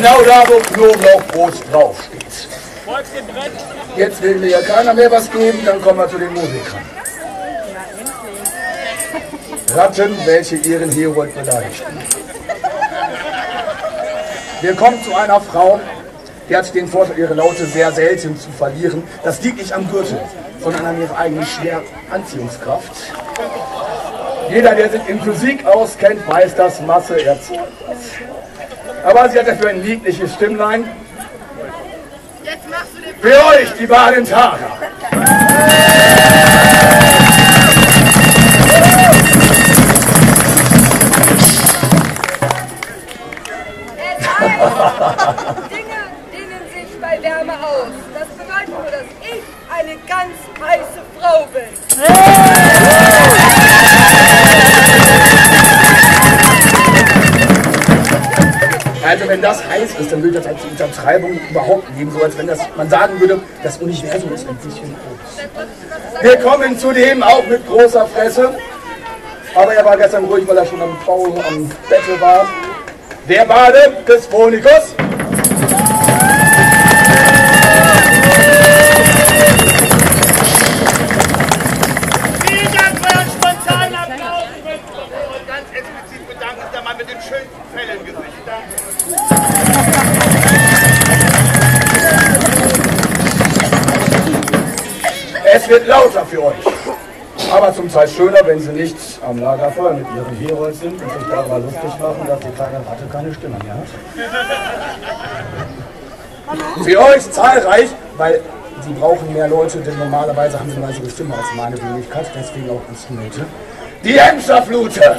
Genau da, wo Knoblauchbrot draufsteht. Jetzt will mir ja keiner mehr was geben, dann kommen wir zu den Musikern. Ratten, welche ihren Herold beleidigten. Wir kommen zu einer Frau, die hat den Vorteil, ihre Laute sehr selten zu verlieren. Das liegt nicht am Gürtel, sondern an ihrer eigenen schweren Anziehungskraft. Jeder, der sich in Physik auskennt, weiß, dass Masse erzeugt. Aber sie hat dafür ein liebliches Stimmlein. Für euch, die Badentager. Dinge dehnen sich bei Wärme aus. Das bedeutet nur, dass ich eine ganz heiße Frau bin. Also wenn das heiß ist, dann würde das als Untertreibung überhaupt geben, so als wenn man sagen würde, das Universum ist ein bisschen groß. Wir kommen zudem auch mit großer Fresse, aber er war gestern ruhig, weil er schon am Bette war. Der Bade des Phonikus. Vielen Dank für euren spontanen Applaus. Ich möchte mich ganz explizit bedanken, der Mann mit dem schönen Fellengesicht. Es wird lauter für euch, aber zum Teil schöner, wenn sie nicht am Lagerfeuer mit ihren Herolds sind und sich darüber lustig machen, dass die kleine Ratte keine Stimme mehr hat. Für euch zahlreich, weil sie brauchen mehr Leute, denn normalerweise haben sie eine leisere Stimme als meine Wenigkeit, deswegen auch Instrumente. Die Emscherflute!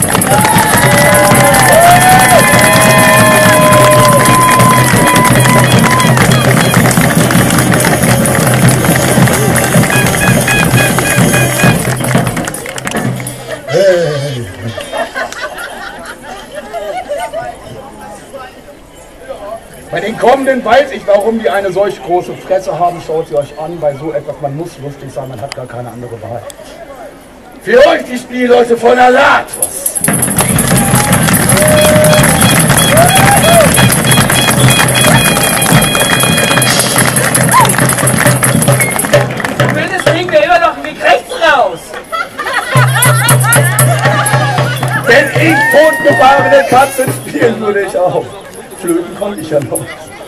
Bei den kommenden weiß ich, warum die eine solch große Fresse haben. Schaut sie euch an, bei so etwas, man muss lustig sein, man hat gar keine andere Wahl. Für euch die Spielleute von Alatos. Das kriegen wir immer noch einen Weg rechts raus. Wenn ich totgefahrene Katzen spielen würde, ich auch. Flöten konnte ich ja noch.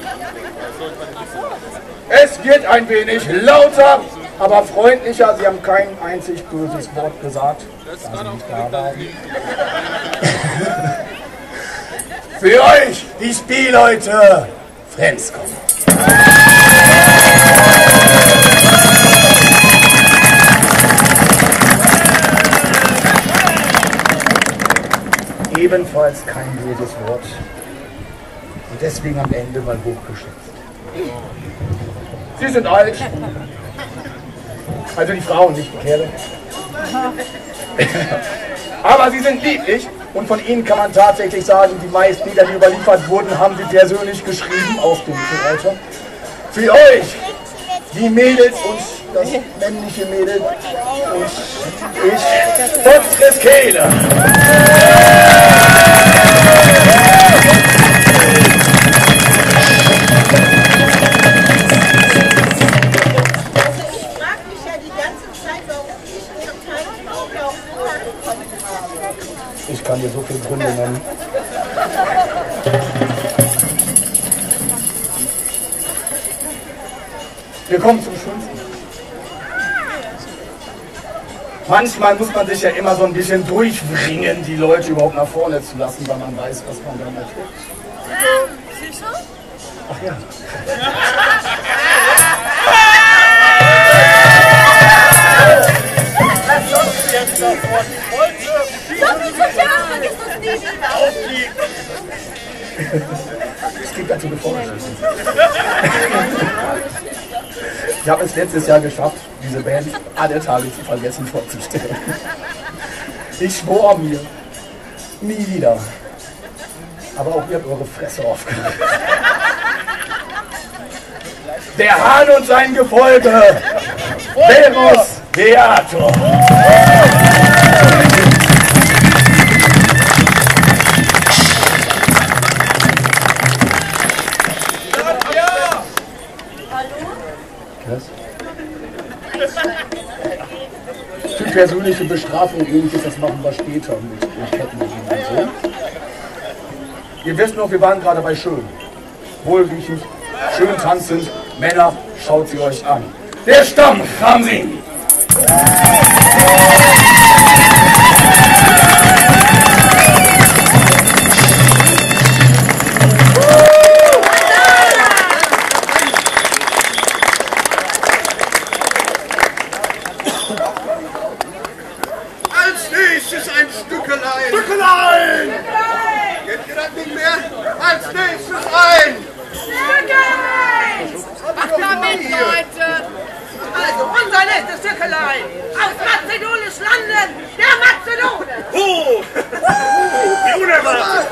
Es wird ein wenig lauter, aber freundlicher. Sie haben kein einzig böses Wort gesagt. Da Sie nicht da waren. Für euch, die Spielleute, Frenzkom. Ebenfalls kein böses Wort. Und deswegen am Ende mal hochgeschätzt. Sie sind alt. Also die Frauen, nicht die Kerle. Aber sie sind lieblich und von ihnen kann man tatsächlich sagen, die meisten Lieder, die überliefert wurden, haben sie persönlich geschrieben aus dem Mittelalter. Für euch, die Mädels und das männliche Mädel und ich, unsere Kehle. Ich kann dir so viele Gründe nennen. Wir kommen zum Schönsten. Manchmal muss man sich ja immer so ein bisschen durchwringen, die Leute überhaupt nach vorne zu lassen, weil man weiß, was man damit tut. Sicher? Ach ja. Es gibt dazu eine Vorgeschichte. Ich habe es letztes Jahr geschafft, diese Band alle Tage zu vergessen vorzustellen. Ich schwor mir, nie wieder. Aber auch ihr habt eure Fresse aufgerissen. Der Hahn und sein Gefolge. Verus Beator. was? Für persönliche Bestrafung und ähnliches, das machen wir später mit Kettenliegen und so. Ihr wisst noch, wir waren gerade bei schön. Wohlriechend, schön tanzend. Männer, schaut sie euch an. Der Stamm Ramsing! Als nächstes ein Stückelein. Stückelein! Kennt ihr das nicht mehr? Als nächstes ein Stückelein! Macht mal mit, Leute! Also, unser nächstes Stückelein! Aus mazedonisch Landen, der Mazedone! Wie unerwartet!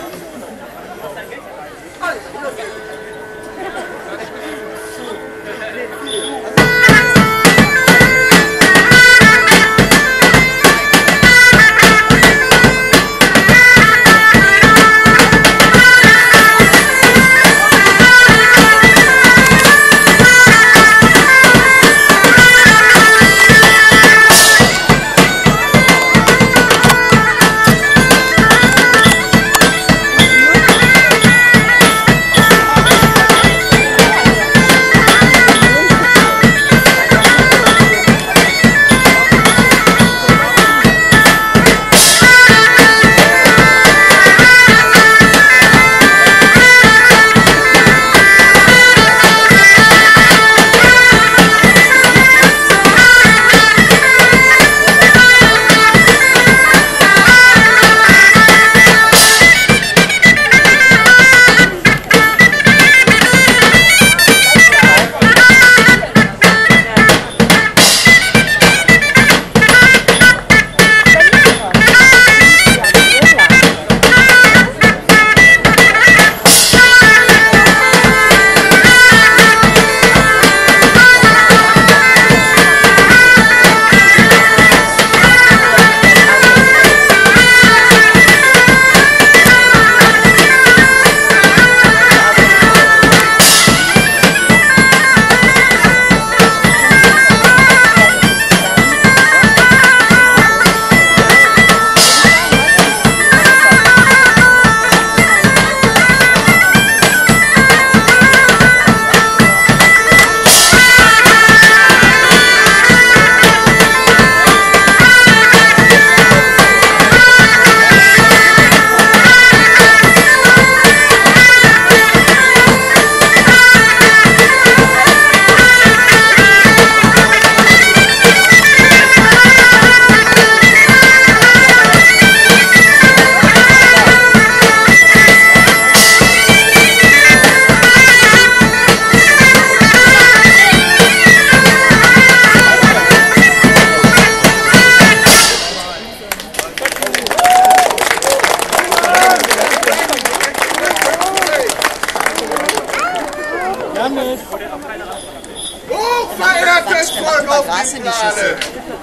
Hochverehrtes Volk auf die Plane!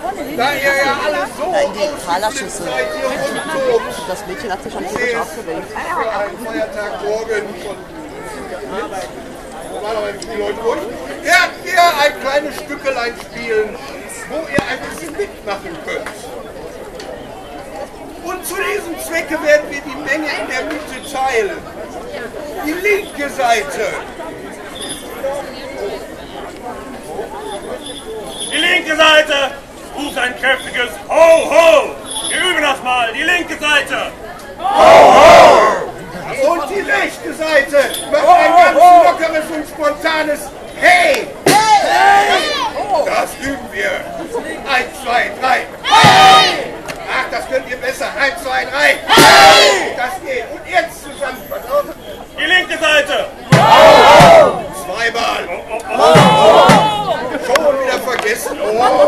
Da ihr ja alle so ausgebildet seid, ihr rumtobt, Das Mädchen hat sich schon tierisch aufgeregt. für einen Feiertag morgen und normalerweise die Leute durch, werdet ihr ein kleines Stückelein spielen, wo ihr ein bisschen mitmachen könnt. Und zu diesem Zwecke werden wir die Menge in der Mitte teilen. Die linke Seite. Die linke Seite ruft ein kräftiges Ho, Ho! Wir üben das mal, die linke Seite! Ho, Ho! Und die rechte Seite macht ein ganz lockeres und spontanes Hey! Hey! Das üben wir. 1, 2, 3. Hey! Ach, das könnt ihr besser. 1, 2, 3. Hey! Das geht. Und jetzt zusammen. Pass auf. Die linke Seite! Zweimal. Schon wieder vergessen.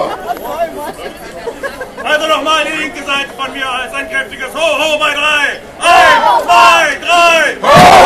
Also nochmal die linke Seite von mir als ein kräftiges Ho, Ho bei 3! 1, 2, 3! Ho!